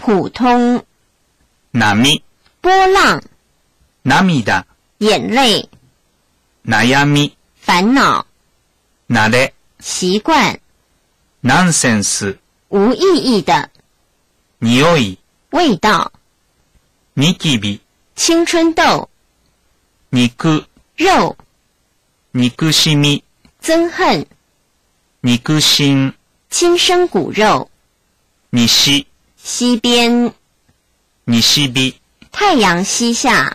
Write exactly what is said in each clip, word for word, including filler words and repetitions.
普通。 波、 波浪。 涙、 眼泪。 悩み、 烦恼。 慣れ、 习惯。 ナンセンス、 无意义的。 匂い、 味道。 ニキビ、 青春痘。 肉、 肉。 憎しみ、 憎恨。 肉親、 亲生骨肉。 西、 西边。 西日、 太阳西下。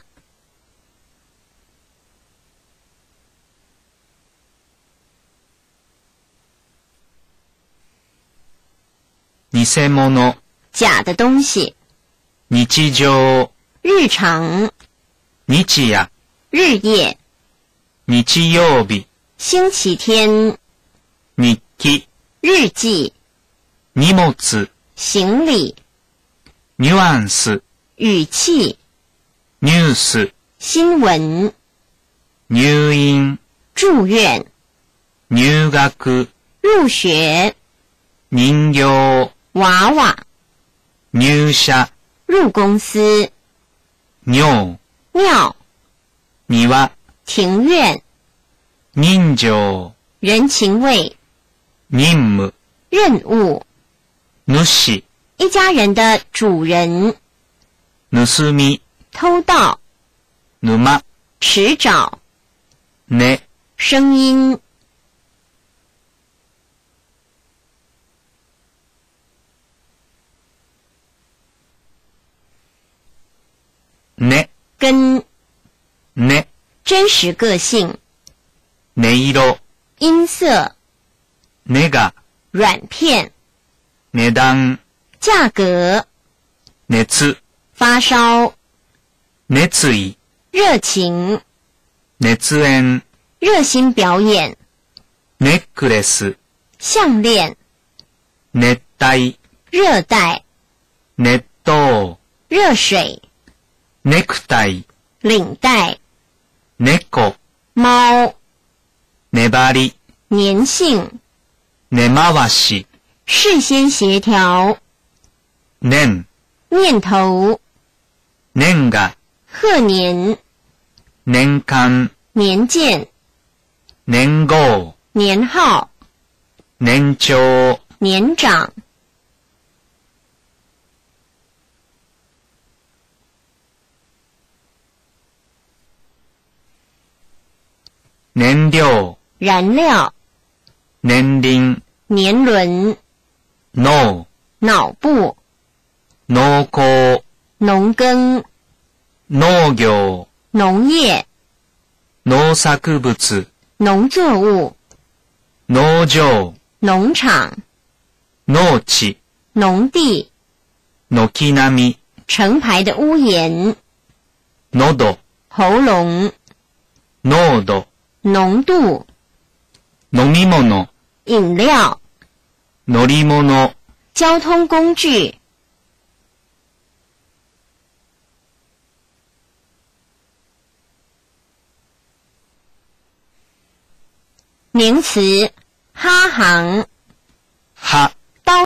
偽物、 假的东西。 日常、 日常。 日夜、 日夜。 日曜日、 星期天。 日記、 日记。 荷物、 行李。 ニュアンス、 语气。 ニュース、 新闻。 入院、 住院。 入学、 入学。 人形、 娃娃。 入社、 入公司。 尿、 尿。 庭、 庭院。 人情、 人情味。 任務、 任务。 主、 一家人的主人。 盗み、 偷盗。 沼、 迟找。 ね、 声音。 ね、 跟。 ね、 真实个性。 音色、 音色。 ネガ、 软片。 値段、 价格。 熱、 发烧。 熱意、 热情。 熱演、 热心表演。 ネックレス、 项链。 熱帯、 热带。 熱湯、 热水。 ネクタイ、 领带。 猫、 猫。 粘り、 粘性。 根回し、 事先协調。 年、 念頭。 年賀、 贺年。 年間、 年鉴。 年号、 年号。 年長、 年長。 燃料、 燃料。 年輪、 年輪。 脳、 腦部。 農耕、 農耕。 農業、 農業。 農作物、 農作物。 農場、 農場。 農地、 農地。 軒並み、 成排的屋檐。 喉、 喉嚨。 濃度、 濃度。 飲み物、 飲料。 乗り物、 交通工具。名词，哈行。